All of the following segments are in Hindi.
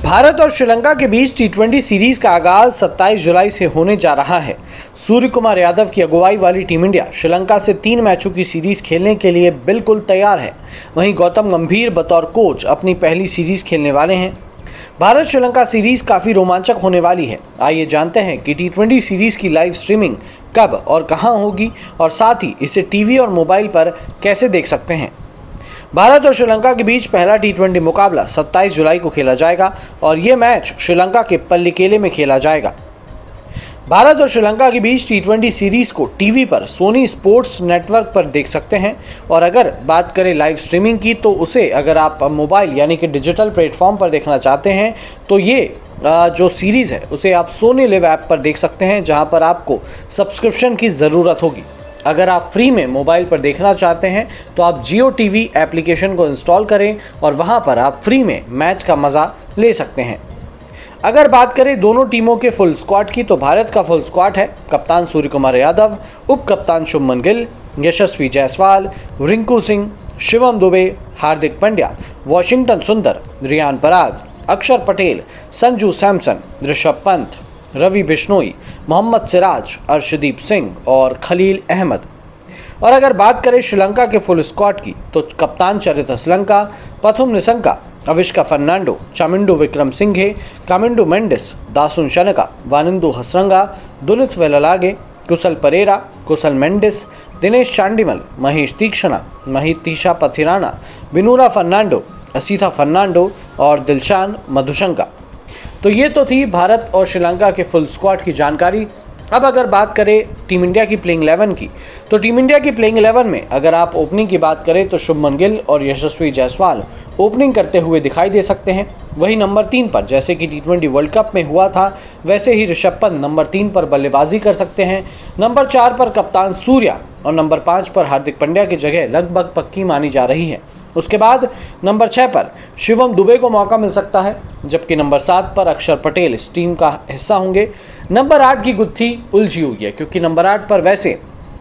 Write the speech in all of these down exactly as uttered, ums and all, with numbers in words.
भारत और श्रीलंका के बीच टी ट्वेंटी सीरीज का आगाज सत्ताईस जुलाई से होने जा रहा है। सूर्य कुमार यादव की अगुवाई वाली टीम इंडिया श्रीलंका से तीन मैचों की सीरीज खेलने के लिए बिल्कुल तैयार है। वहीं गौतम गंभीर बतौर कोच अपनी पहली सीरीज खेलने वाले हैं। भारत श्रीलंका सीरीज काफ़ी रोमांचक होने वाली है। आइए जानते हैं कि टी ट्वेंटी सीरीज की लाइव स्ट्रीमिंग कब और कहां होगी और साथ ही इसे टीवी और मोबाइल पर कैसे देख सकते हैं। भारत और श्रीलंका के बीच पहला टी ट्वेंटी मुकाबला सत्ताईस जुलाई को खेला जाएगा और ये मैच श्रीलंका के पल्लिकेले में खेला जाएगा। भारत और श्रीलंका के बीच टी ट्वेंटी सीरीज को टीवी पर सोनी स्पोर्ट्स नेटवर्क पर देख सकते हैं। और अगर बात करें लाइव स्ट्रीमिंग की, तो उसे अगर आप मोबाइल यानी कि डिजिटल प्लेटफॉर्म पर देखना चाहते हैं तो ये जो सीरीज़ है उसे आप सोनी लिव ऐप पर देख सकते हैं, जहां पर आपको सब्सक्रिप्शन की ज़रूरत होगी। अगर आप फ्री में मोबाइल पर देखना चाहते हैं तो आप जियो टीवी एप्लीकेशन को इंस्टॉल करें और वहां पर आप फ्री में मैच का मज़ा ले सकते हैं। अगर बात करें दोनों टीमों के फुल स्क्वाड की, तो भारत का फुल स्क्वाड है कप्तान सूर्य कुमार यादव, उप कप्तान शुभमन गिल, यशस्वी जायसवाल, रिंकू सिंह, शिवम दुबे, हार्दिक पांड्या, वाशिंगटन सुंदर, रियान पराग, अक्षर पटेल, संजू सैमसन, ऋषभ पंत, रवि बिश्नोई, मोहम्मद सिराज, अर्शदीप सिंह और खलील अहमद। और अगर बात करें श्रीलंका के फुल स्क्वाड की, तो कप्तान चरित श्रीलंका, पथुम निसंका, अविष्का फर्नांडो, चामिंडू विक्रम सिंघे, कामिंडू मेंडिस, दासुन शनका, वानिंदु हसरंगा, दुनित वेलालागे, कुशल परेरा, कुशल मेंडिस, दिनेश चांडिमल, महेश तीक्षणा, महितीशा पथिराना, बिनूरा फर्नांडो, असीथा फर्नांडो और दिलशान मधुशंका। तो ये तो थी भारत और श्रीलंका के फुल स्क्वाड की जानकारी। अब अगर बात करें टीम इंडिया की प्लेइंग इलेवन की, तो टीम इंडिया की प्लेइंग इलेवन में अगर आप ओपनिंग की बात करें तो शुभमन गिल और यशस्वी जायसवाल ओपनिंग करते हुए दिखाई दे सकते हैं। वही नंबर तीन पर, जैसे कि टी ट्वेंटी वर्ल्ड कप में हुआ था, वैसे ही ऋषभ पंत नंबर तीन पर बल्लेबाजी कर सकते हैं। नंबर चार पर कप्तान सूर्या और नंबर पाँच पर हार्दिक पांड्या की जगह लगभग पक्की मानी जा रही है। उसके बाद नंबर छः पर शिवम दुबे को मौका मिल सकता है, जबकि नंबर सात पर अक्षर पटेल इस टीम का हिस्सा होंगे। नंबर आठ की गुत्थी उलझी हुई है, क्योंकि नंबर आठ पर वैसे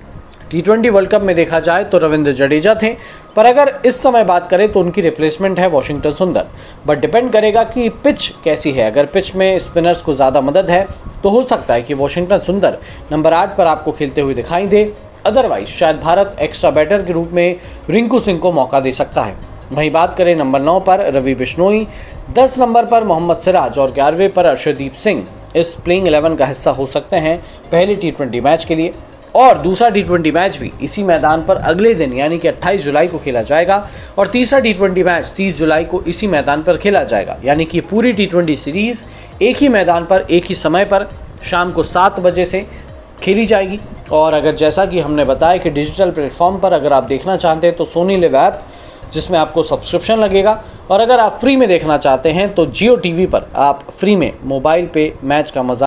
टी ट्वेंटी वर्ल्ड कप में देखा जाए तो रविंद्र जडेजा थे, पर अगर इस समय बात करें तो उनकी रिप्लेसमेंट है वाशिंगटन सुंदर। बट डिपेंड करेगा कि पिच कैसी है। अगर पिच में स्पिनर्स को ज़्यादा मदद है तो हो सकता है कि वाशिंगटन सुंदर नंबर आठ पर आपको खेलते हुए दिखाई दे। अदरवाइज शायद भारत एक्स्ट्रा बैटर के रूप में रिंकू सिंह को मौका दे सकता है। वहीं बात करें नंबर नौ पर रवि बिश्नोई, दस नंबर पर मोहम्मद सिराज और ग्यारहवें पर अर्शदीप सिंह इस प्लेइंग इलेवन का हिस्सा हो सकते हैं पहले टी ट्वेंटी मैच के लिए। और दूसरा टी ट्वेंटी मैच भी इसी मैदान पर अगले दिन यानी कि अट्ठाईस जुलाई को खेला जाएगा और तीसरा टी ट्वेंटी मैच तीस जुलाई को इसी मैदान पर खेला जाएगा। यानी कि पूरी टी ट्वेंटी सीरीज़ एक ही मैदान पर एक ही समय पर शाम को सात बजे से खेली जाएगी। और अगर जैसा कि हमने बताया कि डिजिटल प्लेटफॉर्म पर अगर आप देखना चाहते हैं तो सोनी लिव ऐप, जिसमें आपको सब्सक्रिप्शन लगेगा, और अगर आप फ्री में देखना चाहते हैं तो जियो टीवी पर आप फ्री में मोबाइल पे मैच का मज़ा